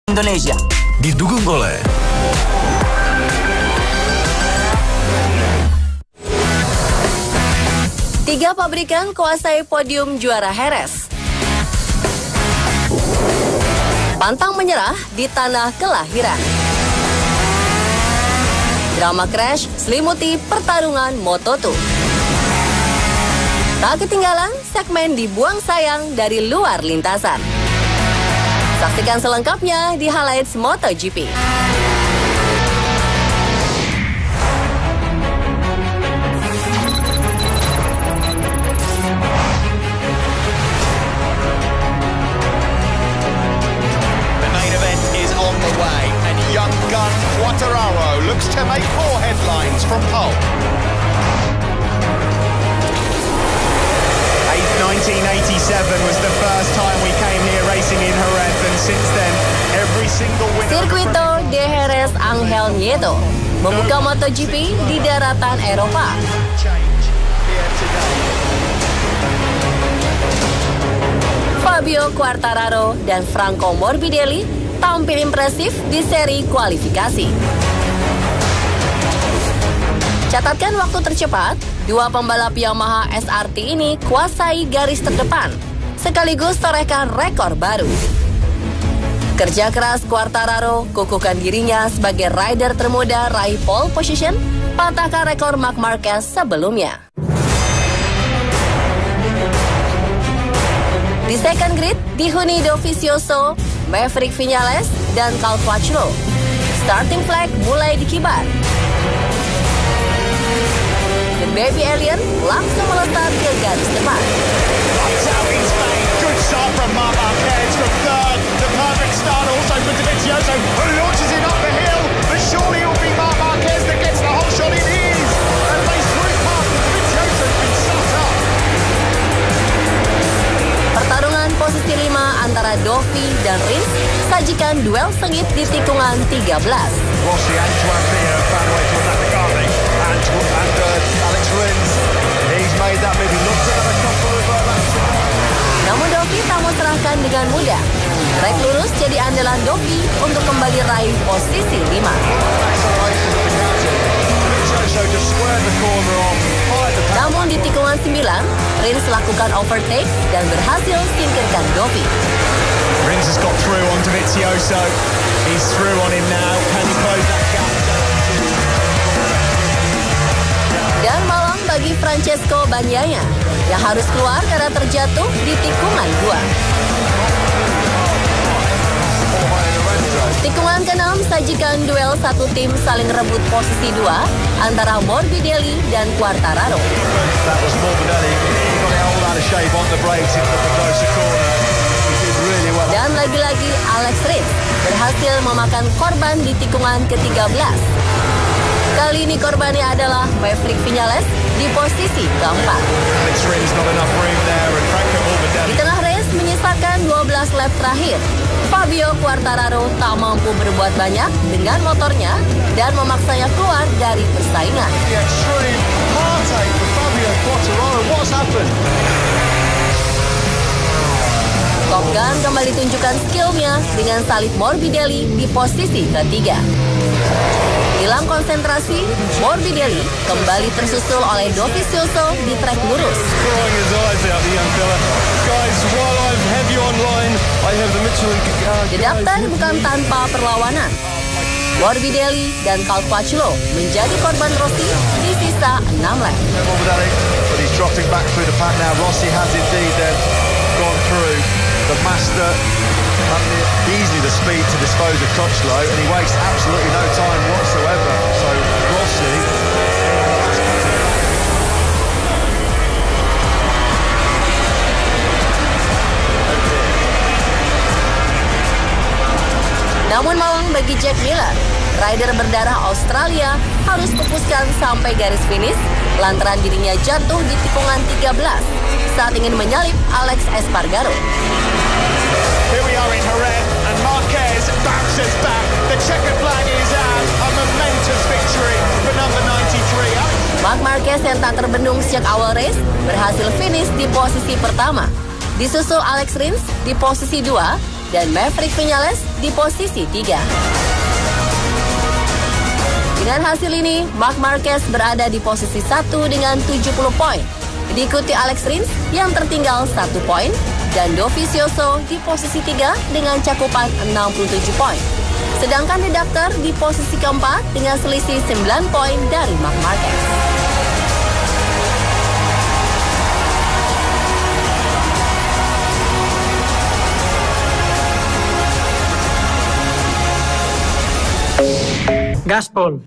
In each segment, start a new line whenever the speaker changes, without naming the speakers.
Indonesia.
Didukung oleh
Tiga pabrikan kuasai podium juara Jerez. Pantang menyerah di tanah kelahiran. Drama crash selimuti pertarungan Moto2. Tak ketinggalan segmen dibuang sayang dari luar lintasan. Saksikan selengkapnya di Highlights MotoGP.
Young gun Quartararo looks to make more headlines from pole. 1987 was the first time we came here racing in Jerez, and since then every single winner.
Circuito de Jerez Ángel Nieto membuka MotoGP di daratan Eropa. Fabio Quartararo dan Franco Morbidelli tampil impresif di seri kualifikasi. Catatkan waktu tercepat, dua pembalap Yamaha SRT ini kuasai garis terdepan, sekaligus torehkan rekor baru. Kerja keras Quartararo kukuhkan dirinya sebagai rider termuda raih pole position, patahkan rekor Marc Marquez sebelumnya. Di second grid, dihuni Dovizioso, Maverick Viñales, dan Cal Crutchlow. Starting flag mulai dikibar. Dan Baby Alien langsung melesat ke garis depan.
Good start from Marc Marquez from third. The perfect start also for Dovizioso, who launches it up the hill. But surely it will be Marc Marquez that gets the whole shot. It is. And they threw past Dovizioso's been shut up.
Pertarungan posisi 5 antara Dovi dan Rins sajikan duel sengit di tikungan 13.
Rossi and Juanpino found a way to attack the Garvey. And Alex Rins, he's made that maybe look to have a couple of laps.
Namun Dovi tak mau serahkan dengan mudah. Trek lurus jadi andalan Dovi untuk kembali raih posisi 5. Namun di tikungan 9, Rins lakukan overtake dan berhasil singkirkan Dovi.
Rins has got through on Dovizioso. He's through on him now. Can he close that gap?
Dan malang bagi Francesco Bagnaia yang harus keluar karena terjatuh di tikungan 2. Tikungan ke-6 sajikan duel satu tim saling rebut posisi 2 antara Morbidelli dan Quartararo. Dan lagi-lagi Alex Rins berhasil memakan korban di tikungan ke-13. Kali ini korbannya adalah Maverick Viñales di posisi keempat. Di tengah race menyisakan 12 lap terakhir, Fabio Quartararo tak mampu berbuat banyak dengan motornya dan memaksanya keluar dari persaingan. Top Gun kembali tunjukkan skillnya dengan salib Morbidelli di posisi ketiga. Hilang konsentrasi, Morbidelli kembali tersusul oleh Dovizioso di trek lurus. Dedaptan bukan tanpa perlawanan. Morbidelli dan Cal Crutchlow menjadi korban Rossi di sisa 6 lap.
The master easily the speed to dispose of Crutchlow, and he wastes absolutely no time whatsoever. So Rossi.
Namun malang bagi Jack Miller, rider berdarah Australia harus pupuskan sampai garis finish lantaran dirinya jatuh di tikungan 13 saat ingin menyalip Alex Espargaro.
Here we are in Jerez, and Marquez bounces back. The checkered flag is out. A momentous victory for number 93.
Marc Marquez yang tak terbendung sejak awal race berhasil finish di posisi pertama. Disusul Alex Rins di posisi 2 dan Maverick Viñales di posisi 3. Dengan hasil ini, Marc Marquez berada di posisi 1 dengan 70 poin. Diikuti Alex Rins yang tertinggal 1 poin dan Dovizioso di posisi 3 dengan cakupan 67 poin. Sedangkan The Doctor di posisi keempat dengan selisih 9 poin dari Marc Marquez.
Gaspol.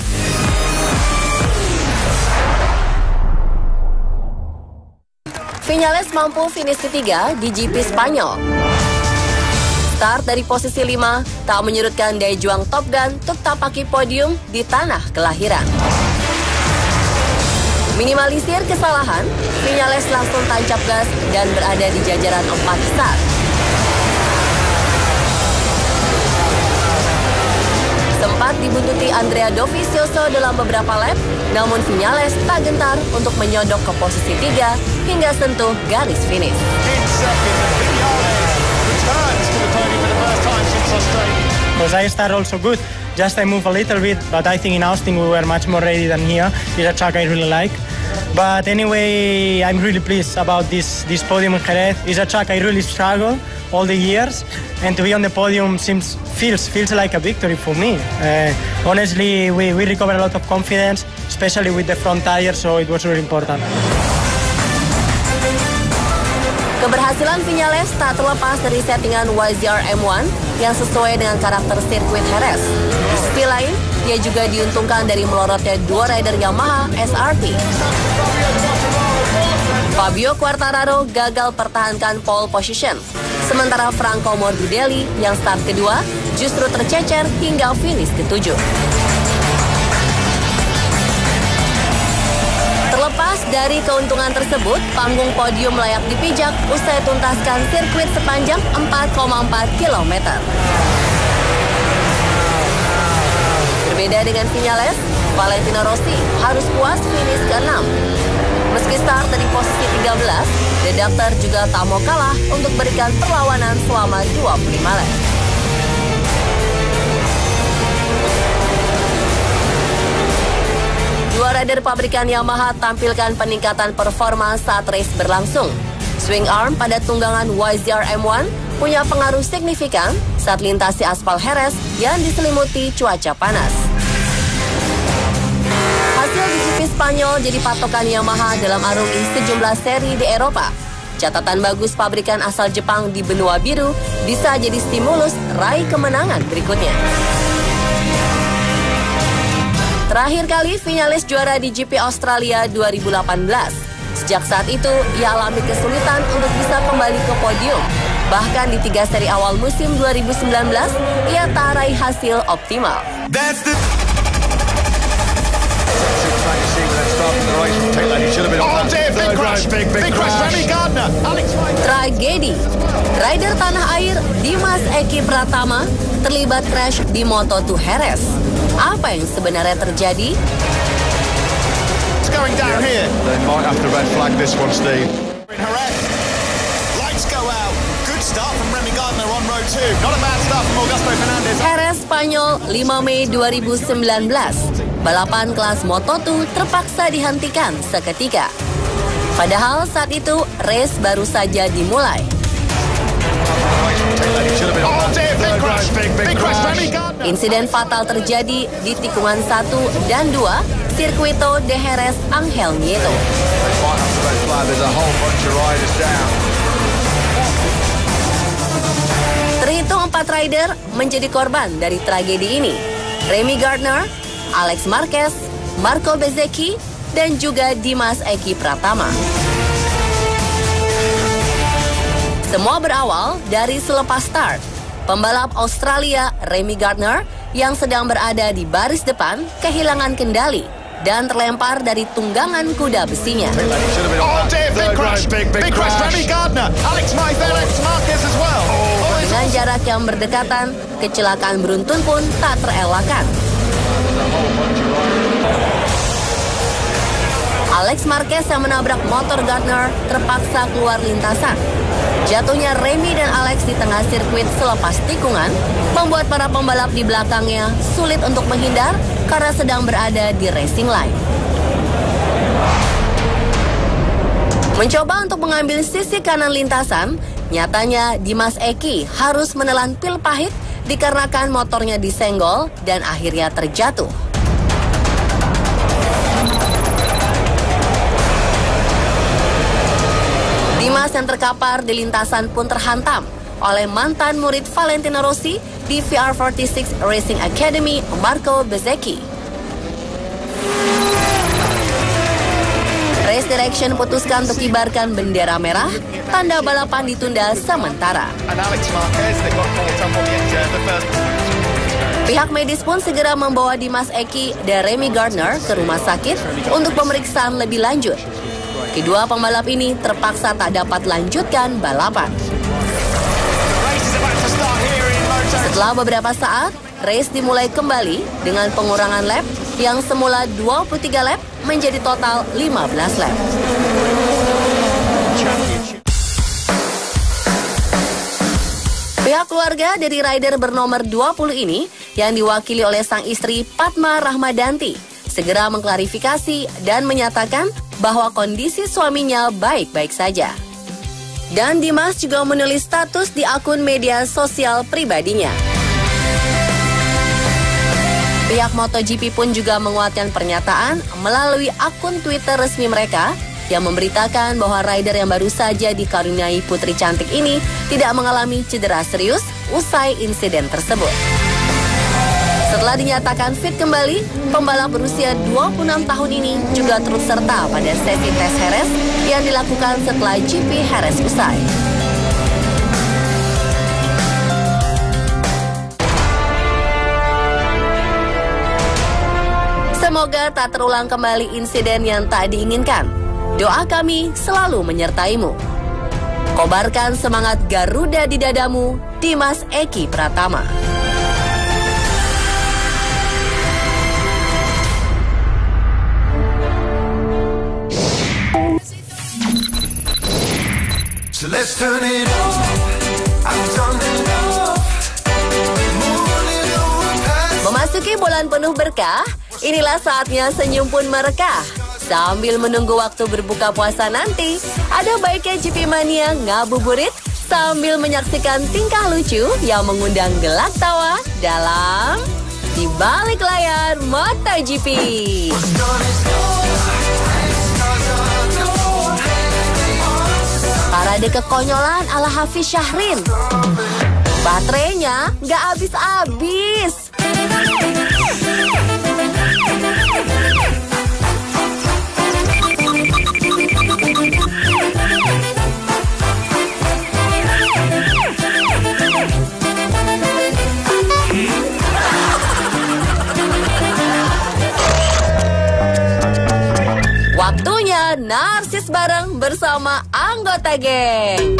Viñales mampu finish ketiga di GP Spanyol. Start dari posisi 5 tak menyurutkan daya juang Top Gun untuk tapaki podium di tanah kelahiran. Minimalisir kesalahan, Viñales langsung tancap gas dan berada di jajaran 4 besar. Sempat dibuntuti Andrea Dovizioso dalam beberapa lap, namun Viñales tak gentar untuk menyodok ke posisi 3 hingga sentuh garis finish.
Because I start also good, just I move a little bit, but I think in Austin we were much more ready than here. It's a track I really like. But anyway, I'm really pleased about this podium in Jerez. It's a track I really struggle all the years, and to be on the podium feels like a victory for me. Honestly, we recovered a lot of confidence, especially with the front tire, so it was really important.
Keberhasilan Viñales tak terlepas dari settingan YZR M1 yang sesuai dengan karakter sirkuit Jerez. Di sisi lain, dia juga diuntungkan dari melorotnya 2 rider Yamaha SRT. Fabio Quartararo gagal pertahankan pole position, sementara Franco Morbidelli yang start kedua justru tercecer hingga finish ke-7. Terlepas dari keuntungan tersebut, panggung podium layak dipijak usai tuntaskan sirkuit sepanjang 4,4 km. Berbeda dengan Viñales, Valentino Rossi harus puas finish ke-6. Meski start dari posisi 13, The Doctor juga tak mau kalah untuk berikan perlawanan selama 25 lap. Dua rider pabrikan Yamaha tampilkan peningkatan performa saat race berlangsung. Swing arm pada tunggangan YZR M1 punya pengaruh signifikan saat lintasi aspal Jerez yang diselimuti cuaca panas. Hasil di GP Spanyol jadi patokan Yamaha dalam arungi sejumlah seri di Eropa. Catatan bagus pabrikan asal Jepang di benua biru bisa jadi stimulus raih kemenangan berikutnya. Terakhir kali Viñales juara di GP Australia 2018. Sejak saat itu, ia alami kesulitan untuk bisa kembali ke podium. Bahkan di 3 seri awal musim 2019, ia tak raih hasil optimal. Tragedi. Rider tanah air Dimas Eki Pratama terlibat crash di Moto2 Jerez. Apa yang sebenarnya terjadi?
It's going down here.
They might have to red flag this one, Steve.
Lights go out. Good start from Remy Gardner on row 2. Not a bad start from Augusto Fernandez.
Jerez Spanyol 5 Mei 2019. Balapan kelas Moto2 terpaksa dihentikan seketika. Padahal saat itu race baru saja dimulai. Insiden fatal terjadi di tikungan 1 dan 2 Circuito de Jerez Angel Nieto. Terhitung 4 rider menjadi korban dari tragedi ini. Remy Gardner, Alex Marquez, Marco Bezzecchi, dan juga Dimas Eki Pratama. Semua berawal dari selepas start. Pembalap Australia Remy Gardner yang sedang berada di baris depan kehilangan kendali dan terlempar dari tunggangan kuda besinya. Dengan jarak yang berdekatan, kecelakaan beruntun pun tak terelakkan. Alex Marquez yang menabrak motor Gardner terpaksa keluar lintasan. Jatuhnya Remy dan Alex di tengah sirkuit selepas tikungan membuat para pembalap di belakangnya sulit untuk menghindar karena sedang berada di racing line. Mencoba untuk mengambil sisi kanan lintasan, nyatanya Dimas Eki harus menelan pil pahit dikarenakan motornya disenggol dan akhirnya terjatuh. Dimas yang terkapar di lintasan pun terhantam oleh mantan murid Valentino Rossi di VR46 Racing Academy, Marco Bezzecchi. Race Direction putuskan untuk kibarkan bendera merah, tanda balapan ditunda sementara. Pihak medis pun segera membawa Dimas Eki dan Remy Gardner ke rumah sakit untuk pemeriksaan lebih lanjut. Kedua pembalap ini terpaksa tak dapat lanjutkan balapan. Setelah beberapa saat, race dimulai kembali dengan pengurangan lap yang semula 23 lap menjadi total 15 lap. Pihak keluarga dari rider bernomor 20 ini yang diwakili oleh sang istri Padma Rahmadanti segera mengklarifikasi dan menyatakan bahwa kondisi suaminya baik-baik saja. Dan Dimas juga menulis status di akun media sosial pribadinya. Pihak MotoGP pun juga menguatkan pernyataan melalui akun Twitter resmi mereka yang memberitakan bahwa rider yang baru saja dikaruniai putri cantik ini tidak mengalami cedera serius usai insiden tersebut. Setelah dinyatakan fit kembali, pembalap berusia 26 tahun ini juga turut serta pada sesi tes Jerez yang dilakukan setelah GP Jerez usai. Semoga tak terulang kembali insiden yang tak diinginkan. Doa kami selalu menyertaimu. Kobarkan semangat Garuda di dadamu, Dimas Eki Pratama.
So let's turn it up. I'm turning up.
Memasuki bulan penuh berkah, inilah saatnya senyum pun merekah. Sambil menunggu waktu berbuka puasa nanti, ada baiknya GP Mania ngabuburit sambil menyaksikan tingkah lucu yang mengundang gelak tawa dalam Di Balik Layar MotoGP. Parade kekonyolan ala Hafiz Syahrin. Baterainya nggak habis-habis. Waktunya narsis bareng bersama anggota geng.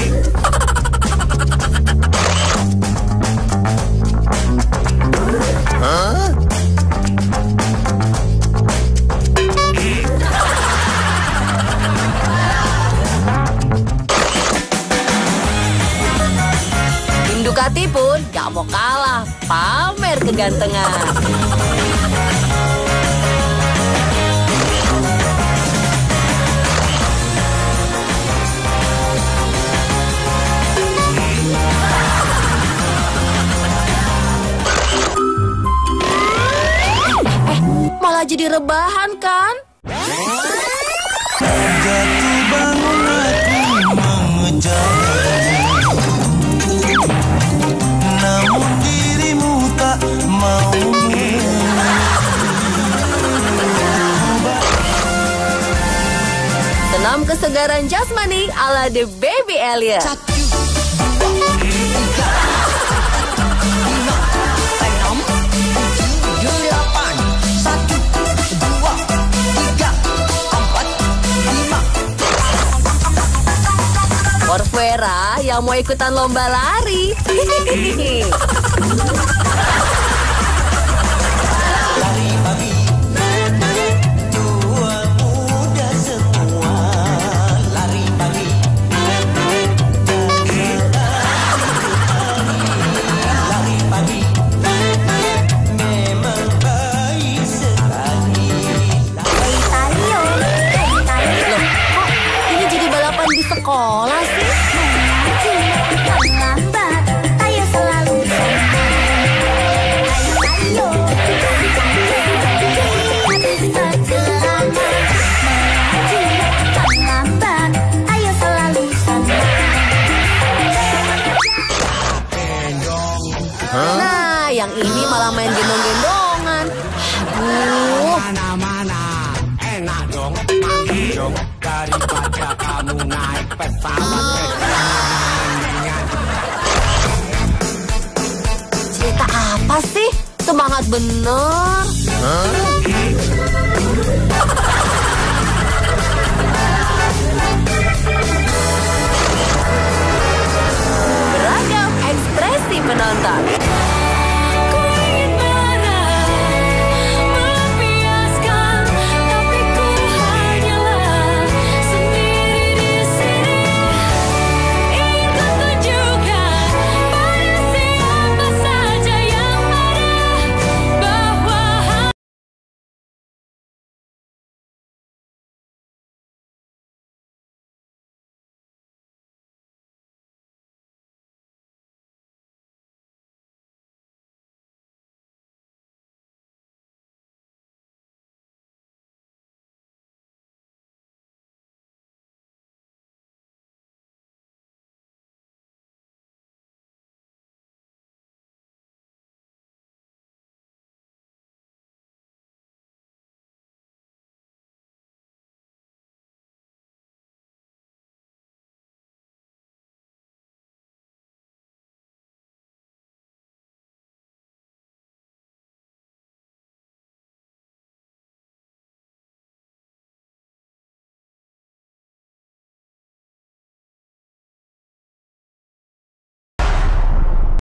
Tim Ducati pun gak mau kalah, pamer kegantengan. Malah jadi rebahan kan?
Jatuh bangun aku mengejarmu, namun dirimu tak mau.
Senam kesegaran jasmani ala The Baby Elliot. Corvera yang mau ikutan lomba lari.
Lari pagi, tua muda semua. Lari pagi,
yang ini malah main gendong-gendongan. Aduh.
Mana-mana enak dong, mandi dong. Daripada kamu naik pesawat.
Cerita apa sih? Semangat bener. Beragam ekspresi penonton.